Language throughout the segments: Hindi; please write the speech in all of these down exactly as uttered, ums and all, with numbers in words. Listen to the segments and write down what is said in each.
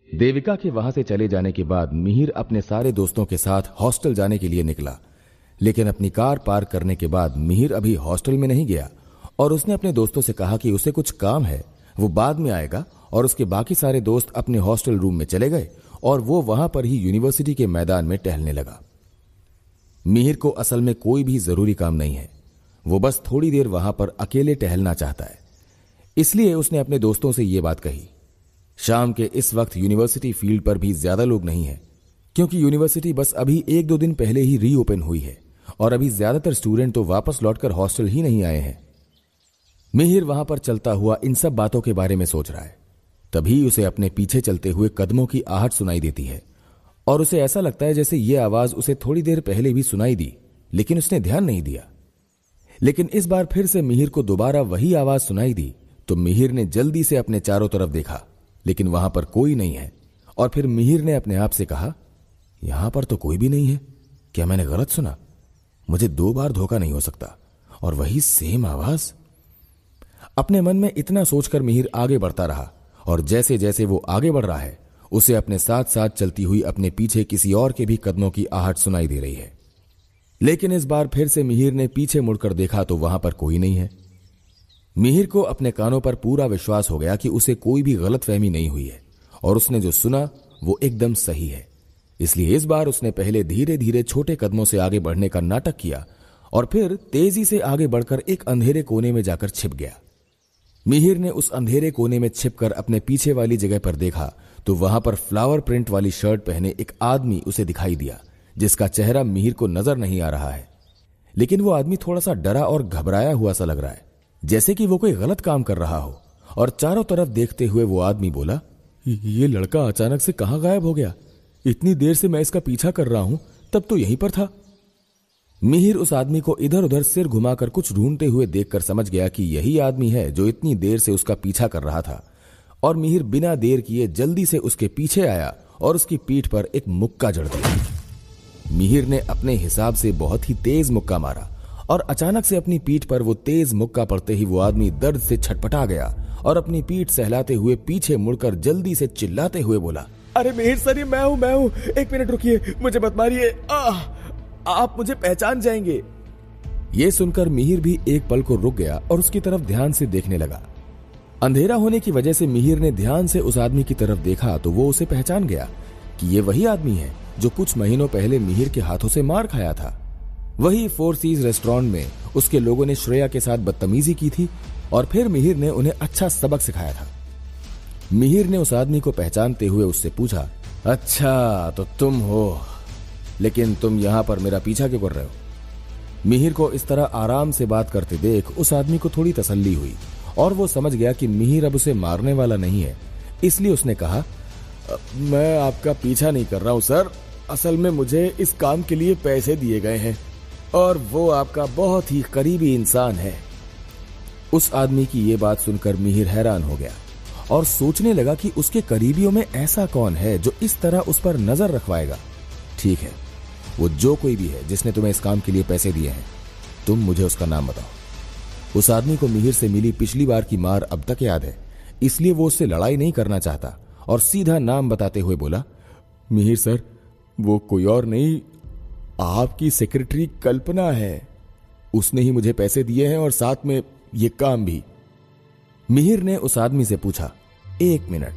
देविका के वहां से चले जाने के बाद मिहिर अपने सारे दोस्तों के साथ हॉस्टल जाने के लिए निकला, लेकिन अपनी कार पार्क करने के बाद मिहिर अभी हॉस्टल में नहीं गया और उसने अपने दोस्तों से कहा कि उसे कुछ काम है, वो बाद में आएगा। और उसके बाकी सारे दोस्त अपने हॉस्टल रूम में चले गए और वो वहां पर ही यूनिवर्सिटी के मैदान में टहलने लगा। मिहिर को असल में कोई भी जरूरी काम नहीं है, वो बस थोड़ी देर वहां पर अकेले टहलना चाहता है, इसलिए उसने अपने दोस्तों से यह बात कही। शाम के इस वक्त यूनिवर्सिटी फील्ड पर भी ज्यादा लोग नहीं है, क्योंकि यूनिवर्सिटी बस अभी एक दो दिन पहले ही रीओपन हुई है और अभी ज्यादातर स्टूडेंट तो वापस लौटकर हॉस्टल ही नहीं आए हैं। मिहिर वहां पर चलता हुआ इन सब बातों के बारे में सोच रहा है, तभी उसे अपने पीछे चलते हुए कदमों की आहट सुनाई देती है और उसे ऐसा लगता है जैसे यह आवाज उसे थोड़ी देर पहले भी सुनाई दी, लेकिन उसने ध्यान नहीं दिया। लेकिन इस बार फिर से मिहिर को दोबारा वही आवाज सुनाई दी तो मिहिर ने जल्दी से अपने चारों तरफ देखा, लेकिन वहां पर कोई नहीं है। और फिर मिहिर ने अपने आप से कहा, यहां पर तो कोई भी नहीं है, क्या मैंने गलत सुना? मुझे दो बार धोखा नहीं हो सकता, और वही सेम आवाज। अपने मन में इतना सोचकर मिहिर आगे बढ़ता रहा और जैसे जैसे वो आगे बढ़ रहा है उसे अपने साथ साथ चलती हुई अपने पीछे किसी और के भी कदमों की आहट सुनाई दे रही है। लेकिन इस बार फिर से मिहिर ने पीछे मुड़कर देखा तो वहां पर कोई नहीं है। मिहिर को अपने कानों पर पूरा विश्वास हो गया कि उसे कोई भी गलतफहमी नहीं हुई है और उसने जो सुना वो एकदम सही है। इसलिए इस बार उसने पहले धीरे धीरे छोटे कदमों से आगे बढ़ने का नाटक किया और फिर तेजी से आगे बढ़कर एक अंधेरे कोने में जाकर छिप गया। मिहिर ने उस अंधेरे कोने में छिपकर अपने पीछे वाली जगह पर देखा तो वहां पर फ्लावर प्रिंट वाली शर्ट पहने एक आदमी उसे दिखाई दिया, जिसका चेहरा मिहिर को नजर नहीं आ रहा है। लेकिन वो आदमी थोड़ा सा डरा और घबराया हुआ सा लग रहा है, जैसे कि वो कोई गलत काम कर रहा हो। और चारों तरफ देखते हुए वो आदमी बोला, ये लड़का अचानक से कहां गायब हो गया? इतनी देर से मैं इसका पीछा कर रहा हूं, तब तो यहीं पर था। मिहिर उस आदमी को इधर उधर सिर घुमाकर कुछ ढूंढते हुए देखकर समझ गया कि यही आदमी है जो इतनी देर से उसका पीछा कर रहा था। और मिहिर बिना देर किए जल्दी से उसके पीछे आया और उसकी पीठ पर एक मुक्का जड़ दिया। मिहिर ने अपने हिसाब से बहुत ही तेज मुक्का मारा और अचानक से अपनी पीठ पर वो तेज मुक्का पड़ते ही वो आदमी दर्द से छटपटा गया और अपनी पीठ सहलाते हुए पीछे मुड़कर जल्दी से चिल्लाते हुए बोला, अरे मिहिर सर, ये मैं हूं मैं हूं एक मिनट रुकिए, मुझे मत मारिए, आप मुझे पहचान जाएंगे। ये सुनकर मिहिर भी एक पल को रुक गया और उसकी तरफ ध्यान से देखने लगा। अंधेरा होने की वजह से मिहिर ने ध्यान से उस आदमी की तरफ देखा तो वो उसे पहचान गया कि ये वही आदमी है जो कुछ महीनों पहले मिहिर के हाथों से मार खाया था। वही फोर सीज रेस्टोरेंट में उसके लोगों ने श्रेया के साथ बदतमीजी की थी और फिर मिहिर ने उन्हें अच्छा सबक सिखाया था। मिहिर ने उस आदमी को पहचानते हुए उससे पूछा, अच्छा तो तुम हो, लेकिन तुम यहां पर मेरा पीछा क्यों कर रहे हो? मिहिर को इस तरह आराम से बात करते देख उस आदमी को थोड़ी तसल्ली हुई और वो समझ गया कि मिहिर अब उसे मारने वाला नहीं है। इसलिए उसने कहा, मैं आपका पीछा नहीं कर रहा हूं सर, असल में मुझे इस काम के लिए पैसे दिए गए हैं और वो आपका बहुत ही करीबी इंसान है। उस आदमी की ये बात सुनकर मिहिर हैरान हो गया और सोचने लगा कि उसके करीबियों में ऐसा कौन है जो इस तरह उस पर नजर रखवाएगा। ठीक है, वो जो कोई भी है जिसने तुम्हें इस काम के लिए पैसे दिए हैं, तुम मुझे उसका नाम बताओ। उस आदमी को मिहिर से मिली पिछली बार की मार अब तक याद है, इसलिए वो उससे लड़ाई नहीं करना चाहता और सीधा नाम बताते हुए बोला, मिहिर सर, वो कोई और नहीं, आपकी सेक्रेटरी कल्पना है। उसने ही मुझे पैसे दिए हैं और साथ में ये काम भी। मिहिर ने उस आदमी से पूछा, एक मिनट,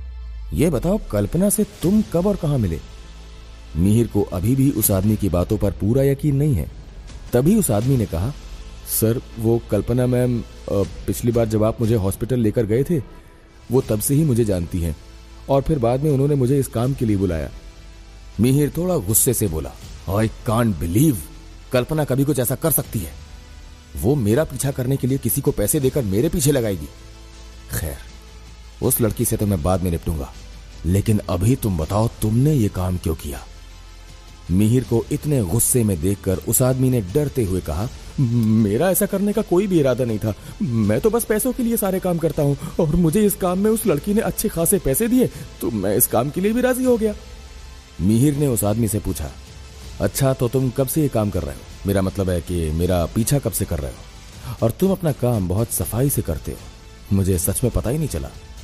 ये बताओ कल्पना से तुम कब और कहां मिले? मिहिर को अभी भी उस आदमी की बातों पर पूरा यकीन नहीं है। तभी उस आदमी ने कहा, सर वो कल्पना मैम पिछली बार जब आप मुझे हॉस्पिटल लेकर गए थे वो तब से ही मुझे जानती हैं और फिर बाद में उन्होंने मुझे इस काम के लिए बुलाया। मिहिर थोड़ा गुस्से से बोला, आई कांट बिलीव, कल्पना कभी कुछ ऐसा कर सकती है? वो मेरा पीछा करने के लिए किसी को पैसे देकर मेरे पीछे लगाएगी? खैर, उस लड़की से तो मैं बाद में निपटूंगा, लेकिन अभी तुम बताओ तुमने ये काम क्यों किया? मिहिर को इतने गुस्से में देखकर उस आदमी ने डरते हुए कहा, मेरा ऐसा करने का कोई भी इरादा नहीं था, मैं तो बस पैसों के लिए सारे काम करता हूं और मुझे इस काम में उस लड़की ने अच्छे खासे पैसे दिए तो मैं इस काम के लिए भी राजी हो गया। मिहिर ने उस आदमी से पूछा, अच्छा तो तुम कब से ये काम कर रहे हो? मेरा मतलब है कि मेरा पीछा कब से कर रहे हो? और तुम अपना काम बहुत सफाई से करते हो, मुझे सच में पता ही नहीं चला।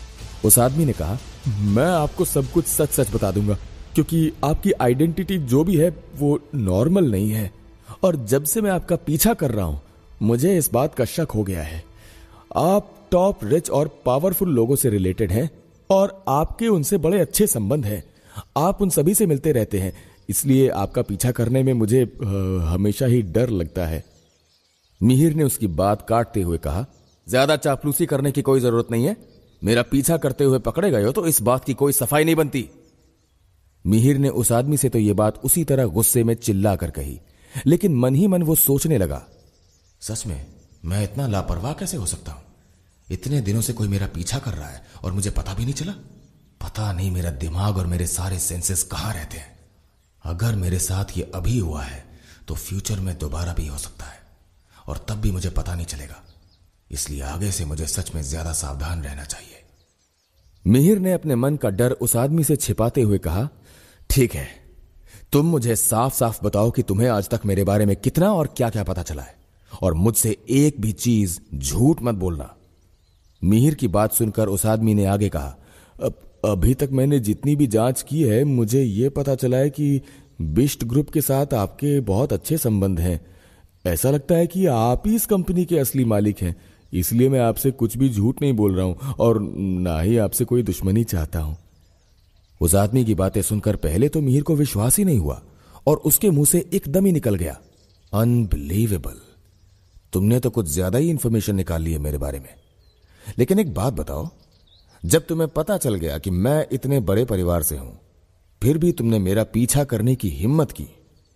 उस आदमी ने कहा, मैं आपको सब कुछ सच सच बता दूंगा, क्योंकि आपकी आइडेंटिटी जो भी है वो नॉर्मल नहीं है। और जब से मैं आपका पीछा कर रहा हूं, मुझे इस बात का शक हो गया है। आप टॉप रिच और पावरफुल लोगों से रिलेटेड हैं और आपके उनसे बड़े अच्छे संबंध हैं। आप उन सभी से मिलते रहते हैं, इसलिए आपका पीछा करने में मुझे आ, हमेशा ही डर लगता है। मिहिर ने उसकी बात काटते हुए कहा, ज्यादा चापलूसी करने की कोई जरूरत नहीं है। मेरा पीछा करते हुए पकड़े गए हो तो इस बात की कोई सफाई नहीं बनती। मिहिर ने उस आदमी से तो यह बात उसी तरह गुस्से में चिल्ला कर कही, लेकिन मन ही मन वो सोचने लगा, सच में मैं इतना लापरवाह कैसे हो सकता हूं? इतने दिनों से कोई मेरा पीछा कर रहा है और मुझे पता भी नहीं चला। पता नहीं मेरा दिमाग और मेरे सारे सेंसेस कहां रहते हैं। अगर मेरे साथ ये अभी हुआ है तो फ्यूचर में दोबारा भी हो सकता है और तब भी मुझे पता नहीं चलेगा। इसलिए आगे से मुझे सच में ज्यादा सावधान रहना चाहिए। मिहिर ने अपने मन का डर उस आदमी से छिपाते हुए कहा, ठीक है, तुम मुझे साफ साफ बताओ कि तुम्हें आज तक मेरे बारे में कितना और क्या क्या पता चला है, और मुझसे एक भी चीज झूठ मत बोलना। मिहिर की बात सुनकर उस आदमी ने आगे कहा, अब अभी तक मैंने जितनी भी जांच की है, मुझे यह पता चला है कि बिष्ट ग्रुप के साथ आपके बहुत अच्छे संबंध हैं। ऐसा लगता है कि आप ही इस कंपनी के असली मालिक हैं, इसलिए मैं आपसे कुछ भी झूठ नहीं बोल रहा हूं और ना ही आपसे कोई दुश्मनी चाहता हूं। उस आदमी की बातें सुनकर पहले तो मिहिर को विश्वास ही नहीं हुआ और उसके मुंह से एकदम ही निकल गया, अनबिलीवेबल, तुमने तो कुछ ज्यादा ही इंफॉर्मेशन निकाल ली है मेरे बारे में। लेकिन एक बात बताओ, जब तुम्हें पता चल गया कि मैं इतने बड़े परिवार से हूं, फिर भी तुमने मेरा पीछा करने की हिम्मत की।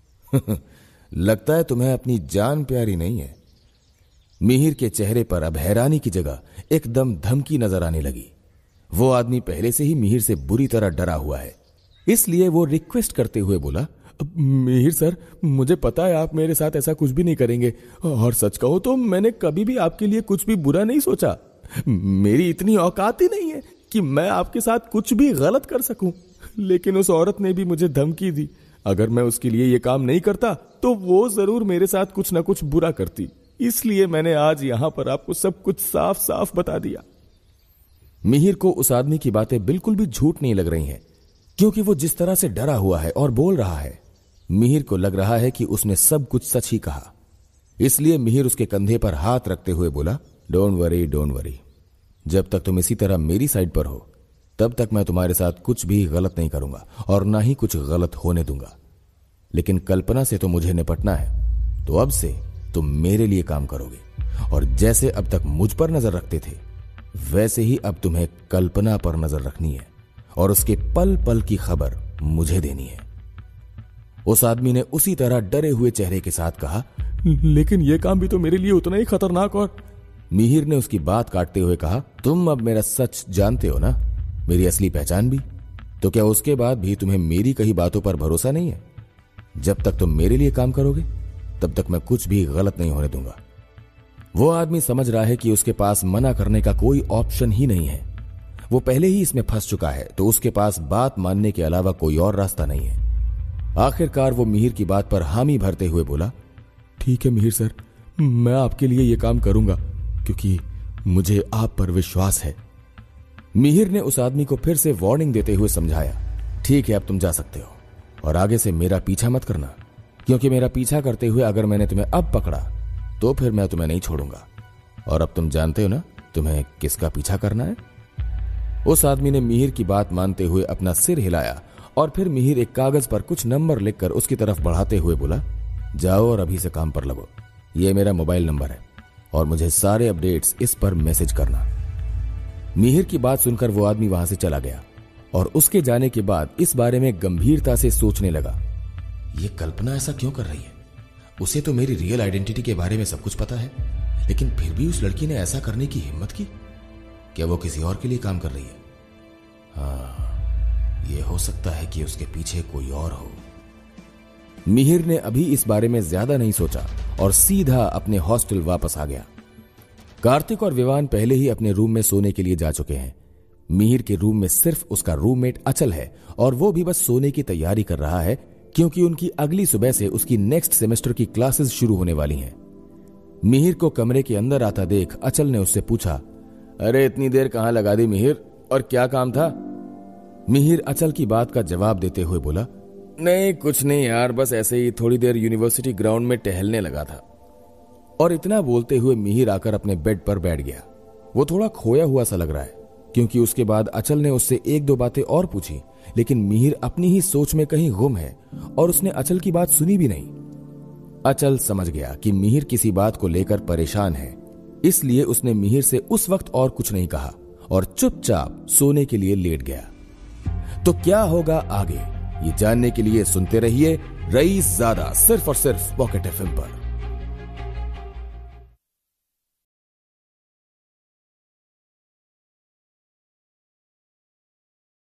लगता है तुम्हें अपनी जान प्यारी नहीं है। मिहिर के चेहरे पर अब हैरानी की जगह एकदम धमकी नजर आने लगी। वो आदमी पहले से ही मिहिर से बुरी तरह डरा हुआ है, इसलिए वो रिक्वेस्ट करते हुए बोला, मिहिर सर, मुझे पता है आप मेरे साथ ऐसा कुछ भी नहीं करेंगे, और सच कहो तो मैंने कभी भी आपके लिए कुछ भी बुरा नहीं सोचा। मेरी इतनी औकात ही नहीं है कि मैं आपके साथ कुछ भी गलत कर सकूं। लेकिन उस औरत ने भी मुझे धमकी दी, अगर मैं उसके लिए ये काम नहीं करता तो वो जरूर मेरे साथ कुछ ना कुछ बुरा करती। इसलिए मैंने आज यहां पर आपको सब कुछ साफ साफ बता दिया। मिहिर को उस आदमी की बातें बिल्कुल भी झूठ नहीं लग रही हैं, क्योंकि वो जिस तरह से डरा हुआ है और बोल रहा है, मिहिर को लग रहा है कि उसने सब कुछ सच ही कहा। इसलिए मिहिर उसके कंधे पर हाथ रखते हुए बोला, डोंट वरी डोंट वरी, जब तक तुम इसी तरह मेरी साइड पर हो तब तक मैं तुम्हारे साथ कुछ भी गलत नहीं करूंगा और ना ही कुछ गलत होने दूंगा। लेकिन कल्पना से तो मुझे निपटना है, तो अब से तुम मेरे लिए काम करोगे, और जैसे अब तक मुझ पर नजर रखते थे वैसे ही अब तुम्हें कल्पना पर नजर रखनी है और उसके पल पल की खबर मुझे देनी है। उस आदमी ने उसी तरह डरे हुए चेहरे के साथ कहा, लेकिन यह काम भी तो मेरे लिए उतना ही खतरनाक। और मिहिर ने उसकी बात काटते हुए कहा, तुम अब मेरा सच जानते हो ना, मेरी असली पहचान भी, तो क्या उसके बाद भी तुम्हें मेरी कही बातों पर भरोसा नहीं है? जब तक तुम मेरे लिए काम करोगे तब तक मैं कुछ भी गलत नहीं होने दूंगा। वो आदमी समझ रहा है कि उसके पास मना करने का कोई ऑप्शन ही नहीं है। वो पहले ही इसमें फंस चुका है, तो उसके पास बात मानने के अलावा कोई और रास्ता नहीं है। आखिरकार वो मिहिर की बात पर हामी भरते हुए बोला, ठीक है मिहिर सर, मैं आपके लिए यह काम करूंगा क्योंकि मुझे आप पर विश्वास है। मिहिर ने उस आदमी को फिर से वार्निंग देते हुए समझाया, ठीक है, अब तुम जा सकते हो और आगे से मेरा पीछा मत करना, क्योंकि मेरा पीछा करते हुए अगर मैंने तुम्हें अब पकड़ा तो फिर मैं तुम्हें नहीं छोड़ूंगा, और अब तुम जानते हो ना तुम्हें किसका पीछा करना है। उस आदमी ने मिहिर की बात मानते हुए अपना सिर हिलाया और फिर मिहिर एक कागज पर कुछ नंबर लिखकर उसकी तरफ बढ़ाते हुए बोला, जाओ और अभी से काम पर लगो। यह मेरा मोबाइल नंबर है और मुझे सारे अपडेट्स इस पर मैसेज करना। मिहिर की बात सुनकर वो आदमी वहां से चला गया और उसके जाने के बाद इस बारे में गंभीरता से सोचने लगा, ये कल्पना ऐसा क्यों कर रही है? उसे तो मेरी रियल आइडेंटिटी के बारे में सब कुछ पता है, लेकिन फिर भी उस लड़की ने ऐसा करने की हिम्मत की। क्या वो किसी और के लिए काम कर रही है? हाँ, ये हो सकता है कि उसके पीछे कोई और हो। मिहिर ने अभी इस बारे में ज्यादा नहीं सोचा और सीधा अपने हॉस्टल वापस आ गया। कार्तिक और विवान पहले ही अपने रूम में सोने के लिए जा चुके हैं। मिहिर के रूम में सिर्फ उसका रूममेट अचल है और वो भी बस सोने की तैयारी कर रहा है, क्योंकि उनकी अगली सुबह से उसकी नेक्स्ट सेमेस्टर की क्लासेस शुरू होने वाली हैं। मिहिर को कमरे के अंदर आता देख अचल ने उससे पूछा, अरे इतनी देर कहां लगा दी मिहिर, और क्या काम था? मिहिर अचल की बात का जवाब देते हुए बोला, नहीं कुछ नहीं यार, बस ऐसे ही थोड़ी देर यूनिवर्सिटी ग्राउंड में टहलने लगा था। और इतना बोलते हुए मिहिर आकर अपने बेड पर बैठ गया। वो थोड़ा खोया हुआ सा लग रहा है, क्योंकि उसके बाद अचल ने उससे एक दो बातें और पूछी, लेकिन मिहिर अपनी ही सोच में कहीं गुम है और उसने अचल की बात सुनी भी नहीं। अचल समझ गया कि मिहिर किसी बात को लेकर परेशान है, इसलिए उसने मिहिर से उस वक्त और कुछ नहीं कहा और चुपचाप सोने के लिए लेट गया। तो क्या होगा आगे, ये जानने के लिए सुनते रहिए रईस ज़ादा, सिर्फ और सिर्फ पॉकेट एफएम पर।